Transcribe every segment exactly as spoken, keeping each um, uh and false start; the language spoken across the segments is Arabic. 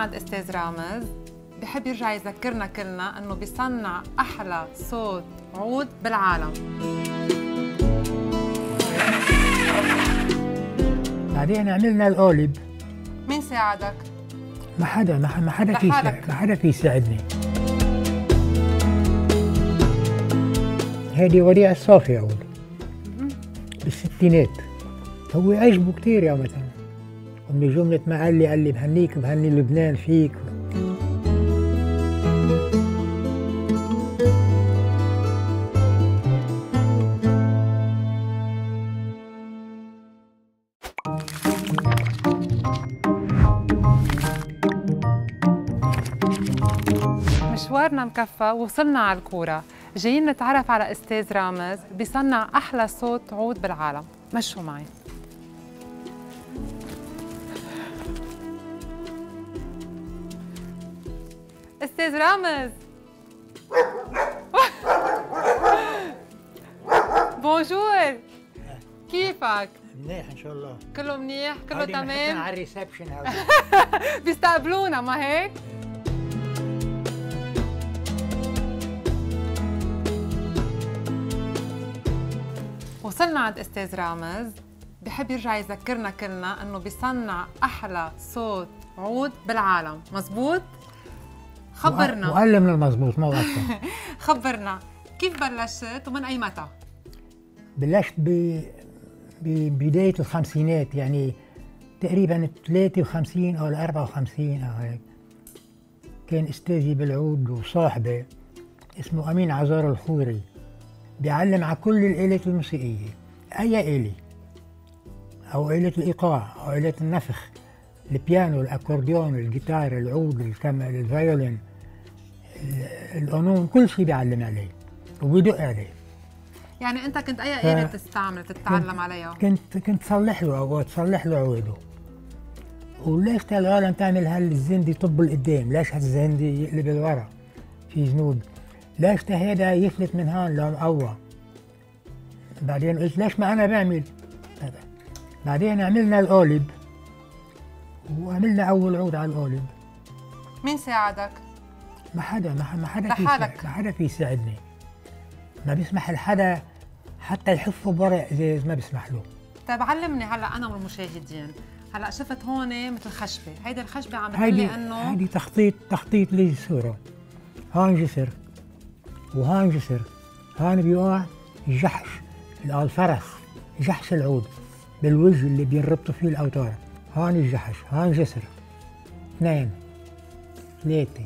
عند استاذ رامز بحب يرجع يذكرنا كلنا انه بيصنع احلى صوت عود بالعالم. بعدين عملنا القالب. مين ساعدك؟ ما حدا ما حدا في ما حدا في يساعدني. هذه وديع الصافي عود بالستينات، هو عجبه كثير يا مثلا، ومن جملة ما قال لي قال لي بهنيك بهني لبنان فيك. مشوارنا مكفى ووصلنا على الكورة، جايين نتعرف على استاذ رامز بيصنع احلى صوت عود بالعالم. مشوا معي. استاذ رامز بونجور، كيفك؟ منيح ان شاء الله. كله منيح؟ كله تمام؟ على الريسبشن هذا بيستقبلونا ما هيك؟ وصلنا عند استاذ رامز بحب يرجع يذكرنا كلنا انه بيصنع احلى صوت عود بالعالم، مزبوط؟ خبرنا. وقل من المزبوط ما اكثر. خبرنا كيف بلشت ومن اي متى؟ بلشت ب ببداية الخمسينات، يعني تقريبا ثلاثة وخمسين او أربعة وخمسين او هيك. كان استاذي بالعود وصاحبي اسمه امين عزار الخوري، بيعلم على كل الآلات الموسيقية، أي آلة أو آلة الإيقاع أو آلة النفخ، البيانو، الأكورديون، الجيتار، العود، الكمان، الفيولين، القانون، كل شيء بيعلم عليه وبيدق عليه. يعني أنت كنت أي آلة تستعمل تتعلم عليها؟ كنت كنت صلح له أو تصلح له عوده. وليش العالم تعمل هالزند يطب لقدام؟ ليش هالزند يقلب لورا في ذنوب؟ ليش هذا يفلت من هون لمقوى؟ بعدين قلت ليش ما انا بعمل؟ بعدين عملنا القالب وعملنا اول عود على القالب. مين ساعدك؟ ما حدا ما, ما حدا في لحالك؟ ما حدا في يساعدني. ما بيسمح لحدا حتى يحفه بورق ازاز، ما بيسمح له. طيب علمني هلا انا والمشاهدين، هلا شفت هون مثل خشبه، هيدي الخشبه عم تقول لي انه هيدي تخطيط تخطيط للصوره. هون جسر وهون جسر، هون بيوقع الجحش الفرس، جحش العود بالوجه اللي بينربطوا فيه الاوتار. هون الجحش، هون جسر، اثنين، ثلاثة،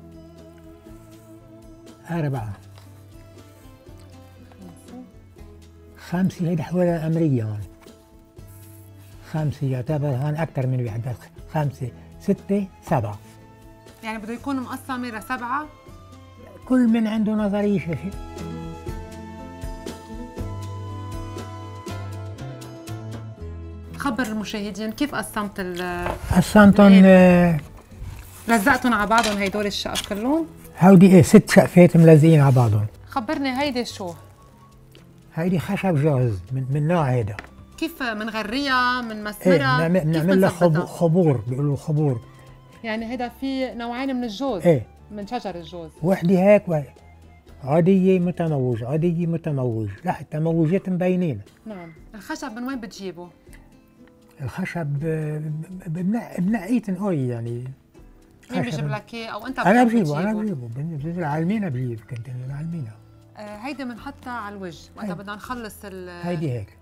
أربعة، خمسة. هيدي حوالي الأمرية هون. خمسة يعتبر هون أكثر من واحد، بس خمسة، ستة، سبعة. يعني بده يكون مقسمة لسبعة؟ كل من عنده نظرية شيء. خبر المشاهدين كيف قسمت ال قسمتهم آه لزقتهم على بعضهم هيدول الشقف كلهم؟ هودي ايه ست شقفات ملزقين على بعضهم. خبرني هيدي شو؟ هيدي خشب جاهز من من نوع هيدا. كيف منغريها من مسمرها؟ ايه بنعمل لها خبور، بيقولوا خبور. يعني هيدا في نوعين من الجوز؟ ايه من شجر الجوز. وحده هيك وهيك. عادية متموج، عادية متموج، لا التموجات مبينين. نعم. الخشب من وين بتجيبه؟ الخشب بنقيه تنقوي يعني. مين بيجيب لك اياه او انت انا بجيبه؟ انا بجيبه بنزل العلمينة، بجيب كنت العلمينة. آه هيدي بنحطها على الوجه وقت بدنا نخلص ال هيدي هيك.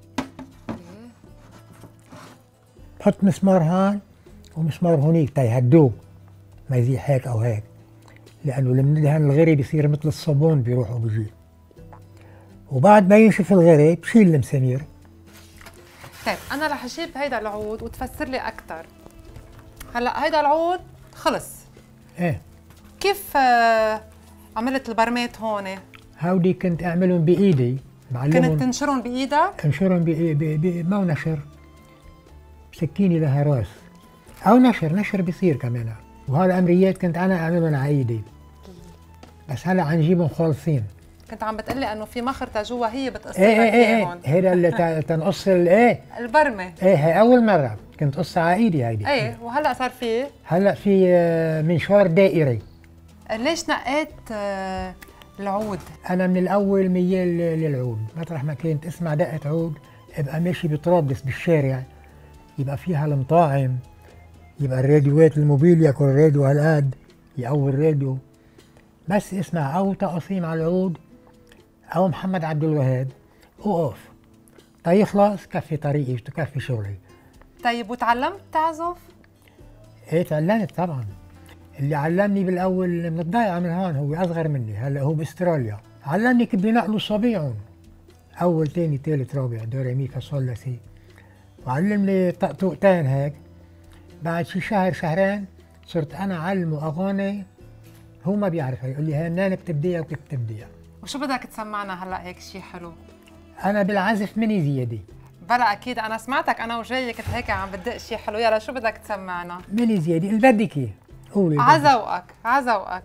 بحط مسمار هون ومسمار هونيك تيهدوه ما يزيح هيك او هيك، لانه لما ندهن الغري بيصير مثل الصابون بيروح وبيجي. وبعد ما ينشف الغري بشيل المسامير. طيب انا رح اجيب هيدا العود وتفسر لي اكثر. هلا هيدا العود خلص. ايه. كيف آه عملت البرمات هون؟ هودي كنت اعملهم بايدي، بعلمهم. كنت تنشرهم بايدك؟ انشرهم بايدي، ما نشر. سكينه لها راس. او نشر، نشر بيصير كمان. وهالامريات كنت انا اعملهم على ايدي. بس هلا عنجيبهم خالصين. كنت عم بتقلي انه في مخرطه جوا هي بتقص لك ايه ايه ايه هون. هيدا اللي تنقص الايه البرمه. ايه هي اول مره. كنت قصة عائلي هيدي. ايه وهلا صار في هلا في آه، منشار دائري. ليش نقيت آه، العود؟ انا من الاول ميال للعود، مطرح ما كنت اسمع دقة عود ابقى ماشي بطرابلس بالشارع، يبقى فيها المطاعم، يبقى الراديوات الموبيليا كل راديو هالقد يقوي الراديو، بس اسمع او تقصيم على العود او محمد عبد الوهاب وقف تيخلص كفي طريقي وتكفي شغلي. طيب وتعلمت تعزف؟ ايه تعلمت طبعا. اللي علمني بالاول من الضيعه من هون هو اصغر مني، هلا هو باستراليا، علمني كيف بينقلوا صبيعهم اول ثاني ثالث رابع دو ري مي فا صول لا سي، وعلمني طقطقتين هيك. بعد شي شهر شهرين صرت انا اعلمه اغاني هو ما بيعرفها، يقول لي هنان بتبديها وكيف بتبديها. وشو بدك تسمعنا هلا هيك شيء حلو؟ انا بالعزف مني زياده. بلا اكيد انا سمعتك انا وجاي كنت هيك عم بدق شيء حلو، يلا شو بدك تسمعنا؟ مني زياده اللي بدك اياه قولي. عذوقك عذوقك.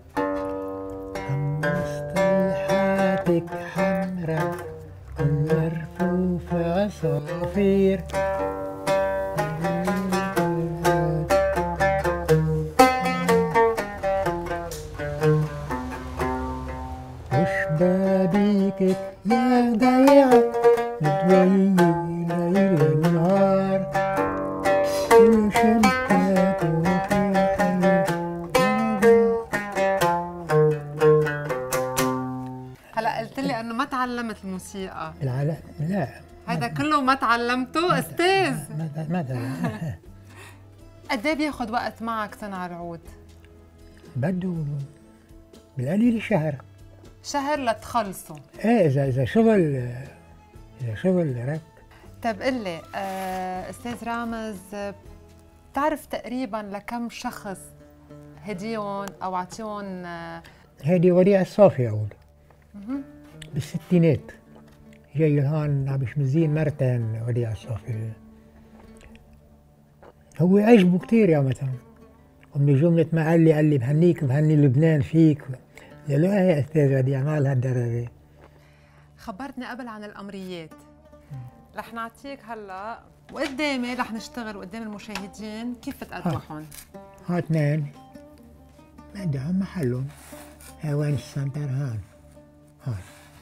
مصطلحاتك حمرا كل رفوف عصافير، وشبابيكك يا ضيعة متولي ليل نهار، وشمتك هلا قلت لي انه ما تعلمت الموسيقى. العلا لا هذا كله ما تعلمته استاذ؟ ما ما تعلم. قد ايه بياخذ وقت معك صنع العود؟ بده بالقليل شهر. شهر لتخلصوا؟ ايه اذا اذا شغل اذا شغل رك. طيب قل لي آه، استاذ رامز، بتعرف تقريبا لكم شخص هديهم او اعطيهم؟ آه هيدي وديع الصافي عود بالستينات، جاي لهون عم يشمزين مرتين وديع الصافي. هو عجبه كثير يا مثلا، ومن جملة ما قال لي قال لي بهنيك بهني لبنان فيك. قلت له ايه يا استاذ وديع ما لهالدرجة. خبرتني قبل عن القمريات، رح نعطيك هلا وقدامي رح نشتغل وقدام المشاهدين كيف بتقدحهم. ها اثنين بدهم محلهم. ها وين السنتر هون؟ هون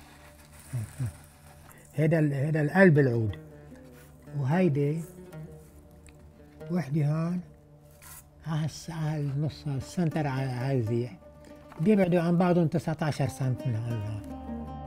هذا هذا القلب العود، وهيدي وحدة هون على على النص السنتر على الزيح، بيبعدوا عن بعضهم تسعة عشر سنت من هون.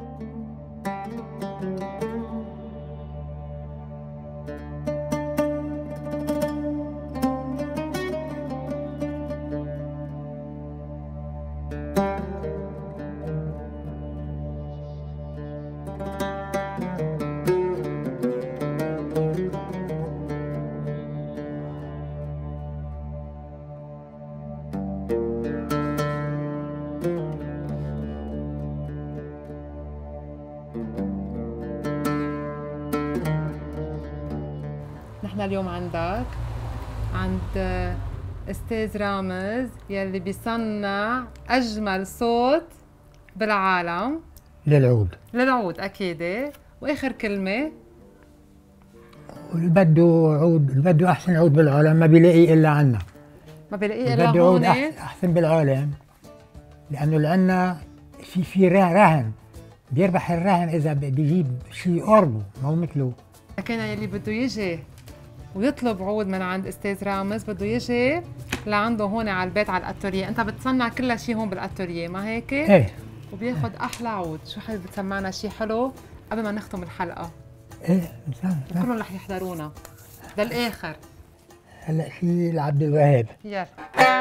نحن اليوم عندك عند استاذ رامز يلي بيصنع اجمل صوت بالعالم للعود. للعود اكيد. واخر كلمه، اللي بده عود اللي بده احسن عود بالعالم ما بيلاقي الا عنا. ما بيلاقيه الا بده عود هون احسن بالعالم، لانه اللي عنا في في رهن، بيربح الرهن اذا بيجيب شيء قربه ما هو مثله. كان يلي بده يجي ويطلب عود من عند استاذ رامز بده يجي لعنده هون على البيت على الاتوريه. انت بتصنع كل شيء هون بالاتوريه ما هيك؟ ايه. وبياخذ احلى عود. شو حابب تسمعنا شيء حلو قبل ما نختم الحلقه؟ ايه كلهم رح يحضرونا للاخر. هلا شيء لعبد الوهاب. يلا.